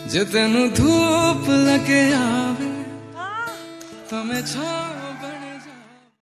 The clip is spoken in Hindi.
जे तेनू धूप लगे आवे तो मैं छाव